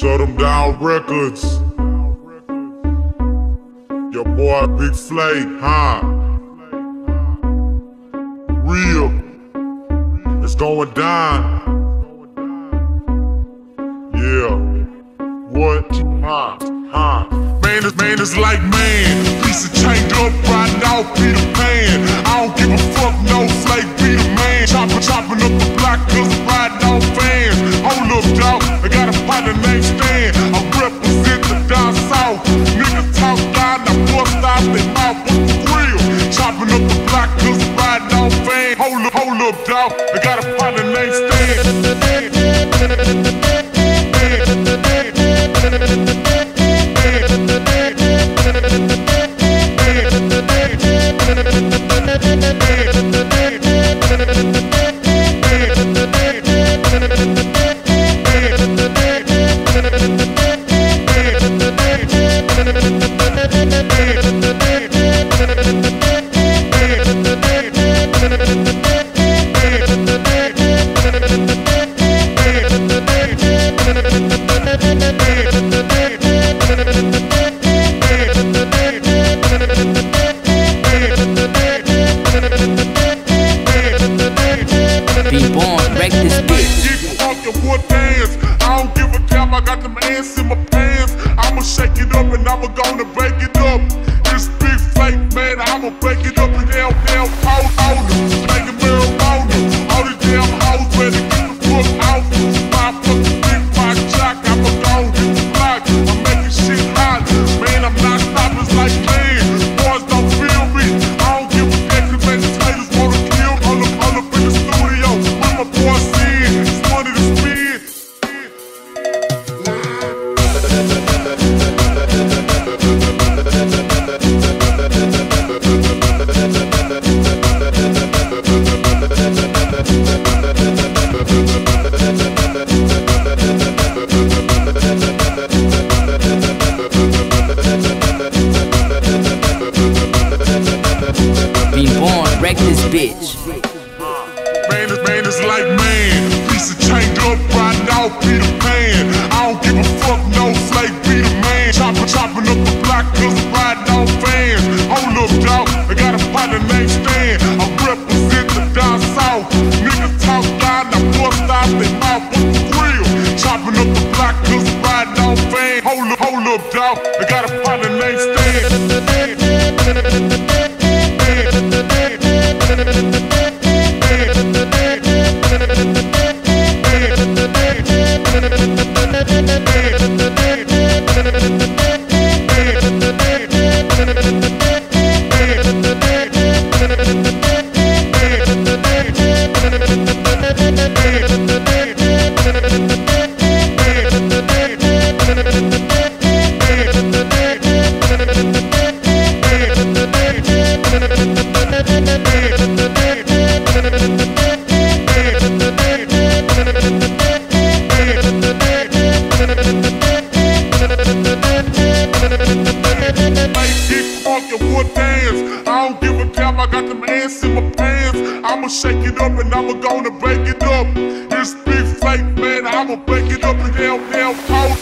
Shut 'em down records. Your boy Big Flake, huh? Real. It's going down. Yeah. What? Huh? Man is like man. Piece of chained up, riding out Peter Pan. I don't give a fuck, no Flake be the man. Chopping up the block cause I'm riding on fans. Hold up, dog, I got a partner named Stan. I represent the down south. Niggas talk loud, I bust out their mouth, what's the real? Chopping up the block cause I'm riding on fans. Hold up, dog, I got a partner named Stan. Pinpon, wreck this bitch. I don't give a damn, I got them ants in my pants. I'ma shake it up and I'ma gonna break it up. This Big Flake, man, I'ma break it up and damn hold them. Make a marijuana. All these damn hoes better get the fuck out. My fucking big my jock, I'ma go hit the block. I'm making shit hot, man, I'm not stopping, it's like man. Boys don't feel me, I don't give a damn cause man, these haters wanna kill. All up in the studio, with my boys in, it's money to spend. Pinpon, wreck this bitch. Man is like man, piece of chained up, riding out Peter Pan. I don't give a fuck, no Flake be the man. Chopping up the block cause I'm riding on fans. Hold up, dog, I got a partner named Stan. I represent the down south. Niggas talk loud, I bust out their mouth, what's the real? Chopping up the block cause I'm riding on fans. Hold up, dog, I got a partner named Stan. I don't give a damn, I got them ants in my pants. I'ma shake it up and I'ma gonna break it up. This Big Flake, man, I'ma break it up and damn hold